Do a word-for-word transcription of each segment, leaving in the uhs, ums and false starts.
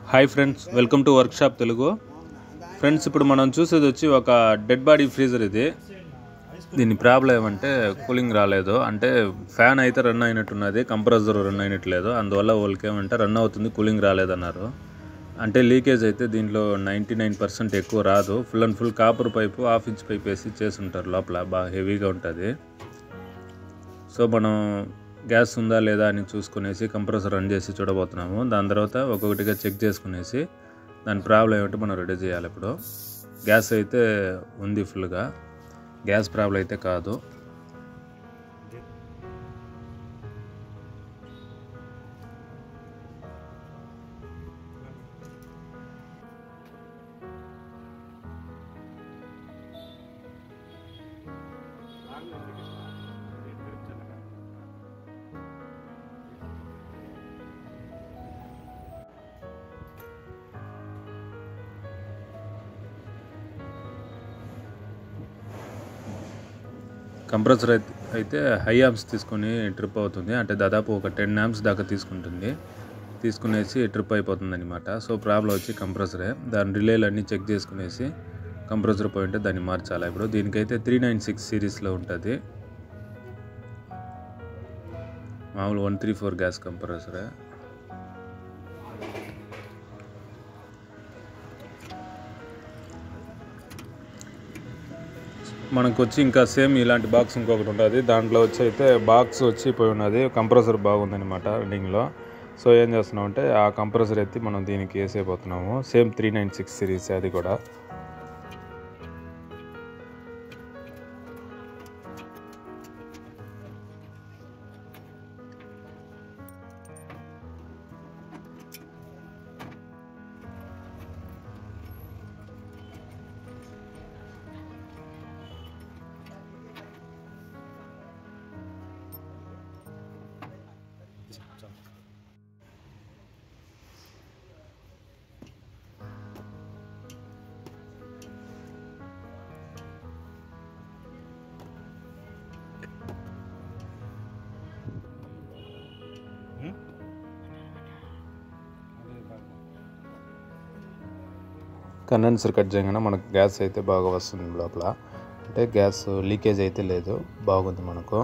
Hi friends, welcome to workshop Telugu. Friends, ఇప్పుడు మనం చూసేది వచ్చి ఒక డెడ్ బాడీ ఫ్రీజర్. ఇది దీని ప్రాబ్లం ఏమంటే కూలింగ్ రాలేదు. అంటే ఫ్యాన్ అయితే రన్ అయినట్టున్నది, కంప్రెసర్ రన్ అయినట్లేదు. అందువల్ల వాళ్ళకి ఏమంటే రన్ అవుతుంది, కూలింగ్ రాలేదన్నారు. అంటే లీకేజ్ అయితే దీంట్లో నైంటీ నైన్ పర్సెంట్ ఎక్కువ రాదు. Full and full copper pipe, half inch pipe వేసి చేసి ఉంటారు. లోపల బాగా హెవీగా ఉంటుంది. సో మనం గ్యాస్ ఉందా లేదా అని చూసుకునేసి కంప్రెసర్ రన్ చేసి చూడబోతున్నాము. దాని తర్వాత ఒక్కొక్కటిగా చెక్ చేసుకునేసి దాని ప్రాబ్లం ఏమిటో మనం రెడీ చేయాలి. ఇప్పుడు గ్యాస్ అయితే ఉంది, ఫుల్గా గ్యాస్ ప్రాబ్లం అయితే కాదు. కంప్రెసర్ అయితే హై యాంప్స్ తీసుకొని ట్రిప్ అవుతుంది. అంటే దాదాపు ఒక టెన్ యాంప్స్ దాకా తీసుకుంటుంది. తీసుకునేసి ట్రిప్ అయిపోతుంది అనమాట. సో ప్రాబ్లం వచ్చి కంప్రెసరే. దాని రిలేలు అన్నీ చెక్ చేసుకునేసి కంప్రెసర్ పోయింటే దాన్ని మార్చాలి. ఇప్పుడు దీనికైతే త్రీ నైన్ సిక్స్ సిరీస్లో ఉంటుంది. మామూలు వన్ త్రీ ఫోర్ గ్యాస్ కంప్రెసరే. మనకు వచ్చి ఇంకా సేమ్ ఇలాంటి బాక్స్ ఇంకొకటి ఉంటుంది. దాంట్లో వచ్చి అయితే బాక్స్ వచ్చి పోయి ఉన్నది. కంప్రెసర్ బాగుందనమాట రన్నింగ్లో. సో ఏం చేస్తున్నాం అంటే ఆ కంప్రెసర్ ఎత్తి మనం దీనికి వేసేపోతున్నాము. Same three nine six series అది కూడా. కండెన్సర్ కట్ చేయగానే మనకు గ్యాస్ అయితే బాగా వస్తుంది లోపల. అంటే గ్యాస్ లీకేజ్ అయితే లేదు, బాగుంది మనకు.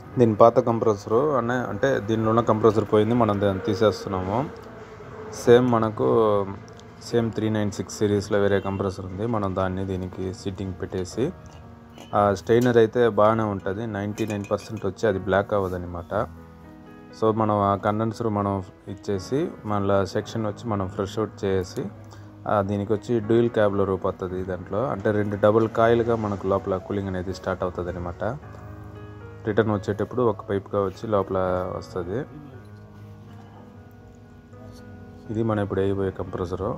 దీని పాత కంప్రెసరు అనే అంటే దీనిలో ఉన్న కంప్రెసర్ పోయింది, మనం దాన్ని తీసేస్తున్నాము. సేమ్ మనకు సేమ్ త్రీ నైన్ సిక్స్ సిరీస్లో వేరే కంప్రెసర్ ఉంది, మనం దాన్ని దీనికి సిట్టింగ్ పెట్టేసి ఆ స్టెయినర్ అయితే బాగానే ఉంటుంది, నైంటీ నైన్ పర్సెంట్ వచ్చి అది బ్లాక్ అవ్వదన్నమాట. సో మనం ఆ కండెన్సర్ మనం ఇచ్చేసి మళ్ళీ సెక్షన్ వచ్చి మనం ఫ్రెష్ అవుట్ చేసి దీనికి వచ్చి డ్యూయల్ క్యాబ్లో రూపొస్తుంది దాంట్లో, అంటే రెండు డబుల్ కాయిల్గా మనకు లోపల కూలింగ్ అనేది స్టార్ట్ అవుతుంది అనమాట. రిటర్న్ వచ్చేటప్పుడు ఒక పైప్గా వచ్చి లోపల వస్తుంది. ఇది మనం ఇప్పుడు వేయబోయే కంప్రెసరు.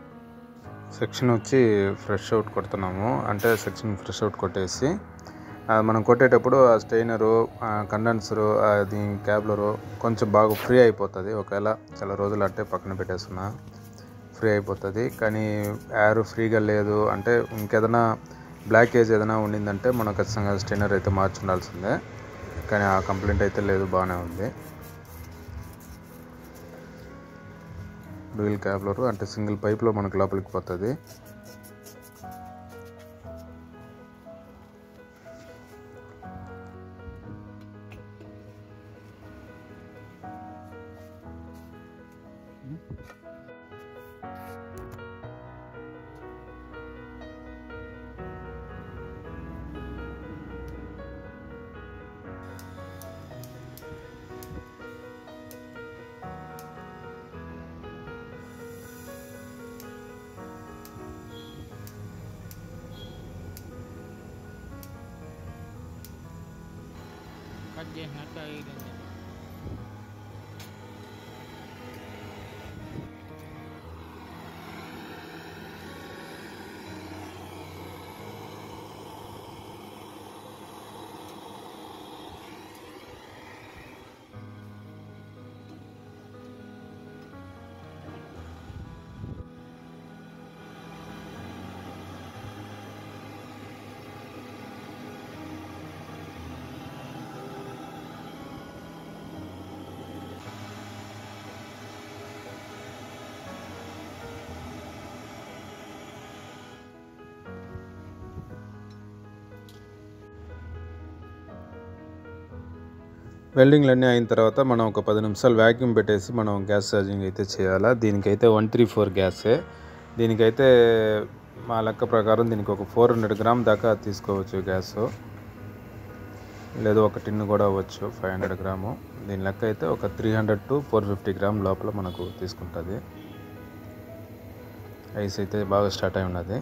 సెక్షన్ వచ్చి ఫ్రెష్ అవుట్ కొడుతున్నాము, అంటే సెక్షన్ ఫ్రెష్ అవుట్ కొట్టేసి మనం కొట్టేటప్పుడు ఆ స్టెయినరు, కండెన్సరు, అది క్యాబ్లరు కొంచెం బాగా ఫ్రీ అయిపోతుంది. ఒకవేళ చాలా రోజులు అట్టే పక్కన పెట్టేస్తున్నా ఫ్రీ అయిపోతుంది. కానీ ఎయిర్ ఫ్రీగా లేదు అంటే ఇంకేదైనా బ్లాకేజ్ ఏదైనా ఉండిందంటే మనం ఖచ్చితంగా స్టెయినర్ అయితే మార్చి ఉండాల్సిందే. కానీ ఆ కంప్లైంట్ అయితే లేదు, బాగానే ఉంది. డ్యూయల్ క్యాబ్లరు అంటే సింగిల్ పైప్లో మనకు లోపలికి పోతుంది. కట్ చేసినట్టు అయ్యింది. వెల్డింగ్లు అన్నీ అయిన తర్వాత మనం ఒక పది నిమిషాలు వ్యాక్యూమ్ పెట్టేసి మనం గ్యాస్ ఛార్జింగ్ అయితే చేయాలా. దీనికైతే వన్ త్రీ ఫోర్ గ్యాసే. దీనికైతే మా లెక్క ప్రకారం దీనికి ఒక ఫోర్ హండ్రెడ్ గ్రామ్ దాకా తీసుకోవచ్చు గ్యాస్, లేదు ఒక టిన్ కూడా అవ్వచ్చు ఫైవ్ హండ్రెడ్ గ్రాము. దీని లెక్క అయితే ఒక three hundred to four fifty gram లోపల మనకు తీసుకుంటుంది. ఐస్ అయితే బాగా స్టార్ట్ అయి ఉన్నది.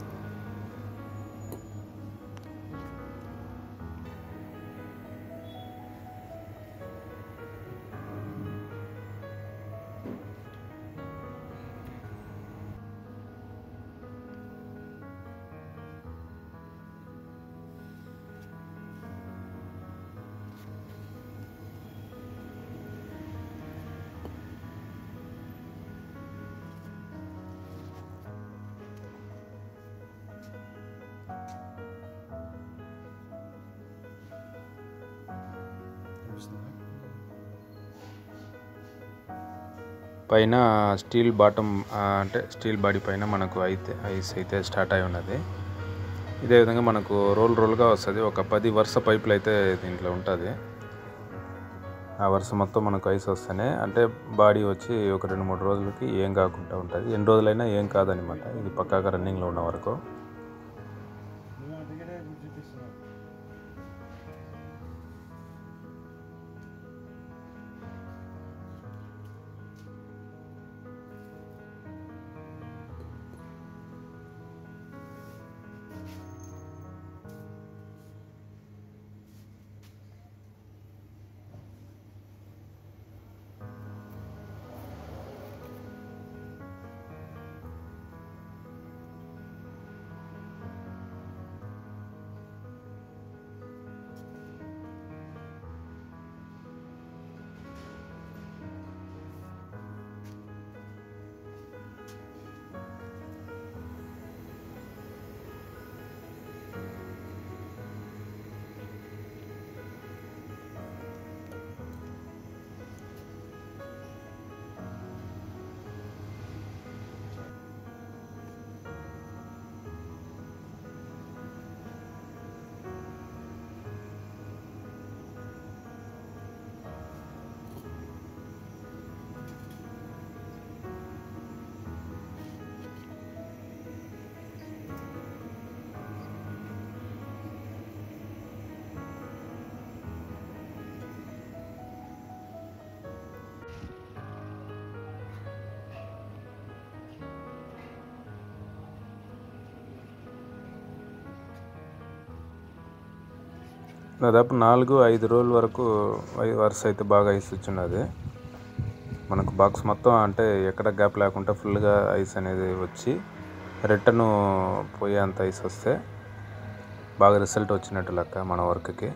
పైన స్టీల్ బాటమ్ అంటే స్టీల్ బాడీ పైన మనకు అయితే ఐస్ అయితే స్టార్ట్ అయి ఉన్నది. ఇదే విధంగా మనకు రోల్ రోల్గా వస్తుంది. ఒక పది వరుస పైపులు అయితే దీంట్లో ఉంటుంది. ఆ వరుస మొత్తం మనకు ఐస్ వస్తేనే అంటే బాడీ వచ్చి ఒక రెండు మూడు రోజులకి ఏం కాకుండా ఉంటుంది. ఎన్ని రోజులైనా ఏం కాదనమాట. ఇది పక్కాగా రన్నింగ్లో ఉన్న వరకు. దాదాపు నాలుగు ఐదు రోజుల వరకు వరుస అయితే బాగా ఐస్ వచ్చిన్నది. మనకు బాక్స్ మొత్తం అంటే ఎక్కడ గ్యాప్ లేకుండా ఫుల్గా ఐస్ అనేది వచ్చి రిటర్న్ పోయేంత ఐస్ వస్తే బాగా రిజల్ట్ వచ్చినట్టు లెక్క మన వర్క్కి.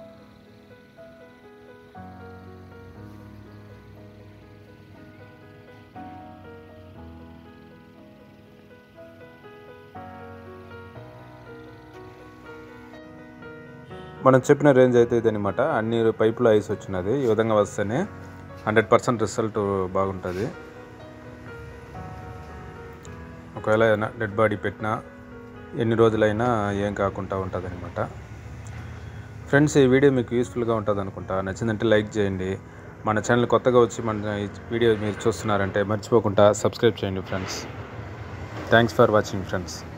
మనం చెప్పిన రేంజ్ అయితే ఇదనమాట. అన్ని పైపులో ఐస్ వచ్చినది. ఈ విధంగా వస్తేనే హండ్రెడ్ పర్సెంట్ రిజల్ట్ బాగుంటుంది. ఒకవేళ డెడ్ బాడీ పెట్టినా ఎన్ని రోజులైనా ఏం కాకుండా ఉంటుంది అనమాట. ఫ్రెండ్స్, ఈ వీడియో మీకు యూస్ఫుల్గా ఉంటుంది అనుకుంటా. నచ్చిందంటే లైక్ చేయండి. మన ఛానల్ కొత్తగా వచ్చి మన ఈ వీడియో మీరు చూస్తున్నారంటే మర్చిపోకుండా సబ్స్క్రైబ్ చేయండి friends. Thanks for watching friends.